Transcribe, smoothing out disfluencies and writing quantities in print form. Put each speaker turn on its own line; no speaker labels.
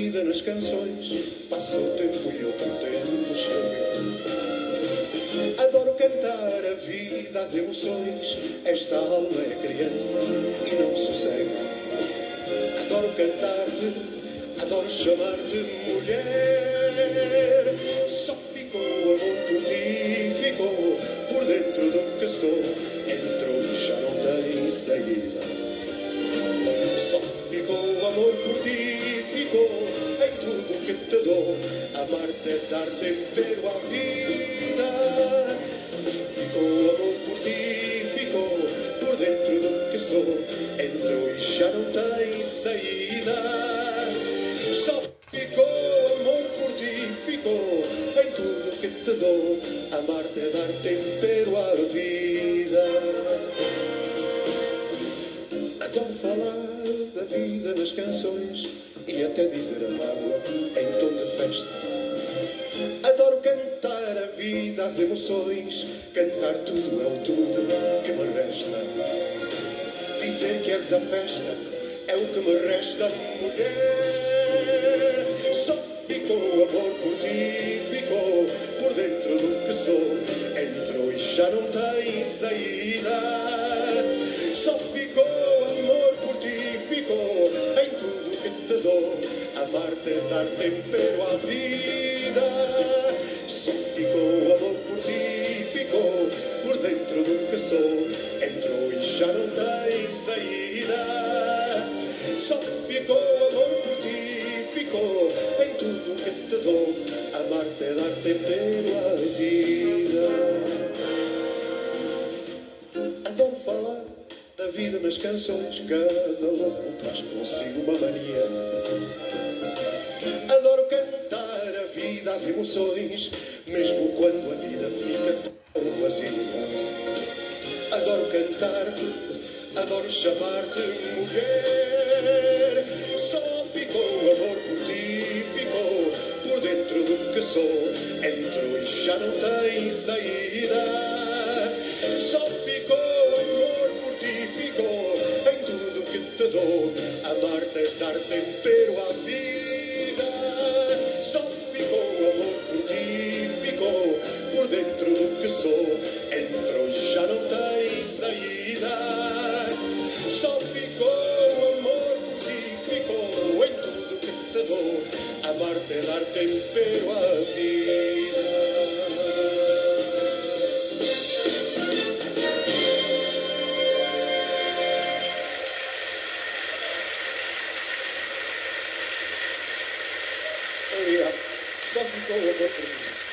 vida nas canções, passa o tempo e outro tempo chega. Adoro cantar a vida, as emoções, esta alma é criança e não sossega. Adoro cantar-te, adoro chamar-te mulher. Só ficou o amor por ti, ficou por dentro do que sou, entrou e já não tem saída. Só ficou o amor por ti, ficou em tudo que te dou, amar-te é dar tempero à vida. Só ficou o amor por ti, ficou por dentro do que sou, entrou e já não tem saída. Só ficou o amor por ti, ficou em tudo que te dou, amar-te é dar tempero à vida. Adoro falar da vida nas canções e até dizer a mágoa em tom de festa. Adoro cantar a vida, as emoções, cantar tudo é o tudo que me resta. Dizer que és a festa é o que me resta, mulher. Só ficou o amor por ti, ficou por dentro do que sou, entrou e já não tem saída. Só ficou o amor por ti, ficou em tudo que te dou, amar-te é dar tempero à vida. Só ficou o amor por ti, ficou por dentro do que sou, entrou e já não tem saída. Só ficou o amor por ti, ficou em tudo que te dou, amar-te é dar tempero à vida. Adoro falar da vida nas canções, cada louco traz consigo uma mania. Adoro cantar a vida, as emoções, mesmo quando a vida fica toda vazia. Adoro cantar-te, adoro chamar-te mulher. Só ficou o amor por ti, ficou por dentro do que sou, entrou e já não tem saída. Só ficou o amor por ti, ficou em tudo que te dou, amar-te é dar tempero à vida. Só ficou o amor por ti, ficou por dentro do que sou, entrou e já não tem saída. Só ficou o amor por ti, ficou em tudo que te dou, amar-te é dar tempero à vida. Obrigado. Só ficou o amor por mim.